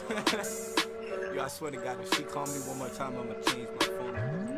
Yo, I swear to God, if she call me one more time, I'ma change my phone.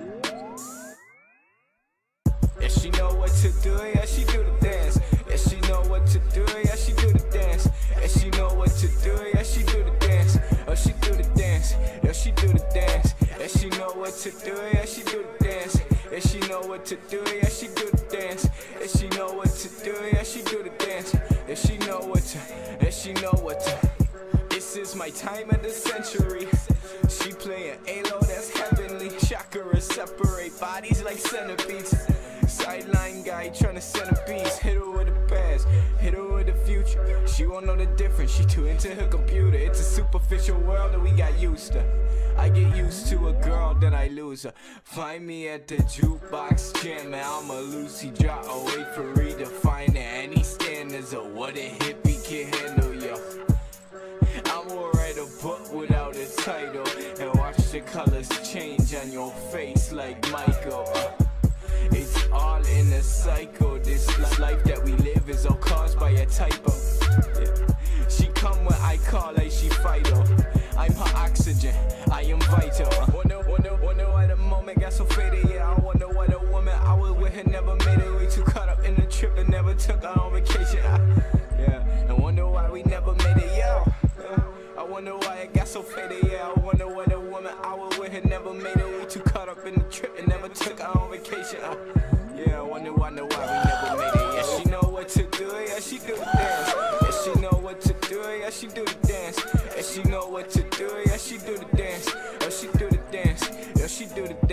Yeah, she know what to do, yeah, she do the dance. Yeah, she know what to do, yeah, she do the dance. Yeah, she know what to do, yeah, she do the dance. Oh, she do the dance, yeah, she do the dance. Yeah, she know what to do, yeah, she do the dance. Yeah, she know what to do, yeah, she do the dance. Yeah, she know what to do, yeah, she do the dance. Yeah, she know what to, yeah, she know what to. This is my time of the century. She playing Halo, that's heavenly. Chakras separate bodies like centipedes. Sideline guy tryna send a beast. Hit her with the past, hit her with the future. She won't know the difference, she too into her computer. It's a superficial world that we got used to. I get used to a girl, then I lose her. Find me at the jukebox jamming, I'm a Lucy drop away for redefining any standards of what a hippie can handle, yo. I will write a book without a title and watch the colors change on your face like Michael. It's all in a cycle. This life that we live is all caused by a typo. She come when I call like she vital. I'm her oxygen, I am vital. Wonder why the moment got so faded. Yeah, I wonder why the woman I was with her never made it. We too caught up in the trip and never took her on vacation. Yeah, and wonder why we never made it. Yeah, I wonder why it got so faded. Yeah, I wonder why the woman I was with her never made it. We too caught up in the trip and never took her on vacation. Yeah, I wonder why we never made it. Yeah, she know what to do. Yeah, she do the dance. Yeah, she know what to do. Yeah, she do the dance. Yeah, she know what to do. Yeah, she do the dance. Yeah, she do the dance. Yeah, she do the